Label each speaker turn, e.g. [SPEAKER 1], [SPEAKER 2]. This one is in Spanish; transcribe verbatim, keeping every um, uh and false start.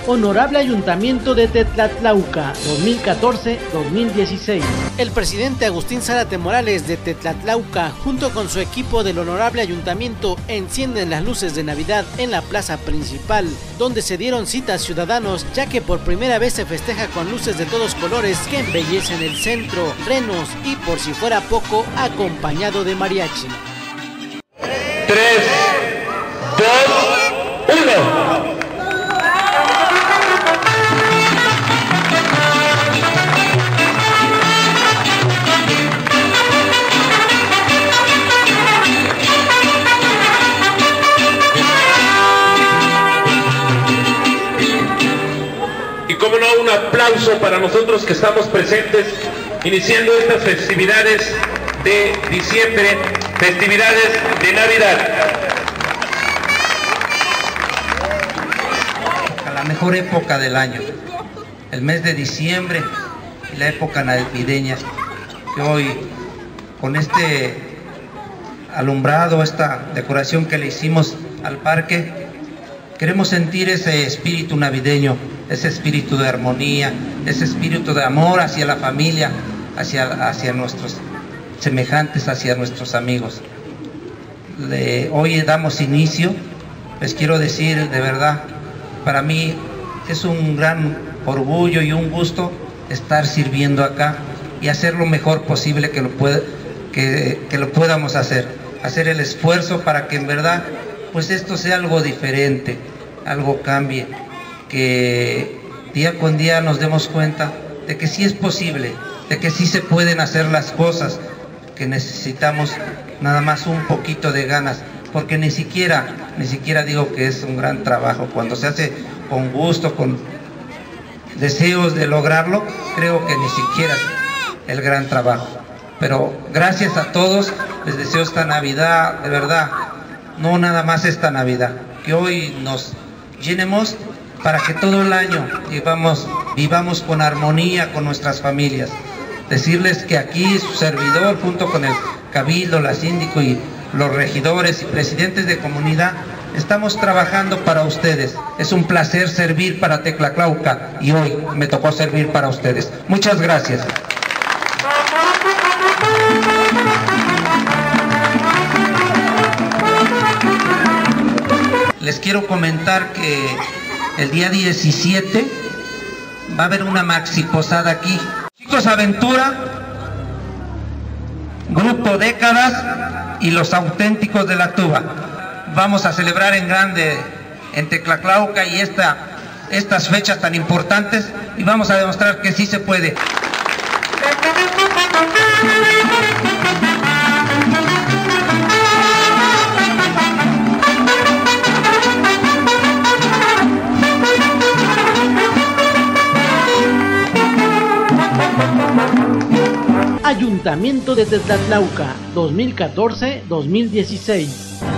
[SPEAKER 1] Honorable Ayuntamiento de Tetlatlauca, dos mil catorce a dos mil dieciséis. El presidente Agustín Zárate Morales de Tetlatlauca, junto con su equipo del Honorable Ayuntamiento, encienden las luces de Navidad en la plaza principal, donde se dieron cita a ciudadanos, ya que por primera vez se festeja con luces de todos colores que embellecen el centro, renos y, por si fuera poco, acompañado de mariachi.
[SPEAKER 2] tres, dos, uno. Y como no, un aplauso para nosotros que estamos presentes iniciando estas festividades de diciembre, festividades de Navidad.
[SPEAKER 3] A la mejor época del año, el mes de diciembre y la época navideña, que hoy con este alumbrado, esta decoración que le hicimos al parque, queremos sentir ese espíritu navideño, ese espíritu de armonía, ese espíritu de amor hacia la familia, hacia, hacia nuestros semejantes, hacia nuestros amigos. Le, hoy damos inicio, les quiero decir de verdad, para mí es un gran orgullo y un gusto estar sirviendo acá y hacer lo mejor posible que lo, pueda, que, que lo podamos hacer, hacer el esfuerzo para que en verdad pues esto sea algo diferente, algo cambie, que día con día nos demos cuenta de que sí es posible, de que sí se pueden hacer las cosas, que necesitamos nada más un poquito de ganas, porque ni siquiera, ni siquiera digo que es un gran trabajo, cuando se hace con gusto, con deseos de lograrlo, creo que ni siquiera es el gran trabajo. Pero gracias a todos, les deseo esta Navidad, de verdad, no nada más esta Navidad, que hoy nos llenemos para que todo el año vivamos, vivamos con armonía con nuestras familias. Decirles que aquí su servidor, junto con el Cabildo, la síndico y los regidores y presidentes de comunidad, estamos trabajando para ustedes. Es un placer servir para Tetlatlauca y hoy me tocó servir para ustedes. Muchas gracias. Les quiero comentar que el día diecisiete va a haber una maxi posada aquí. Chicos Aventura, Grupo Décadas y Los Auténticos de la Tuba. Vamos a celebrar en grande en Tetlatlauca y esta, estas fechas tan importantes y vamos a demostrar que sí se puede.
[SPEAKER 1] Ayuntamiento de Tetlatlauca, dos mil catorce a dos mil dieciséis.